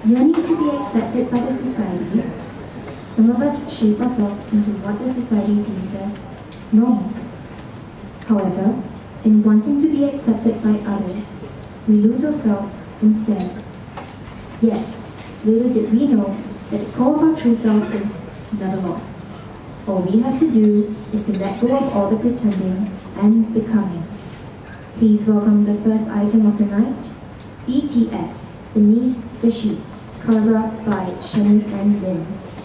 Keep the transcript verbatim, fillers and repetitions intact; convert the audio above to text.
Yearning to be accepted by the society, some of us shape ourselves into what the society deems as normal. However, in wanting to be accepted by others, we lose ourselves instead. Yet, little did we know that the core of our true self is never lost. All we have to do is to let go of all the pretending and becoming. Please welcome the first item of the night, B T S, Beneath the Sheets, choreographed by Shannon and Lynn.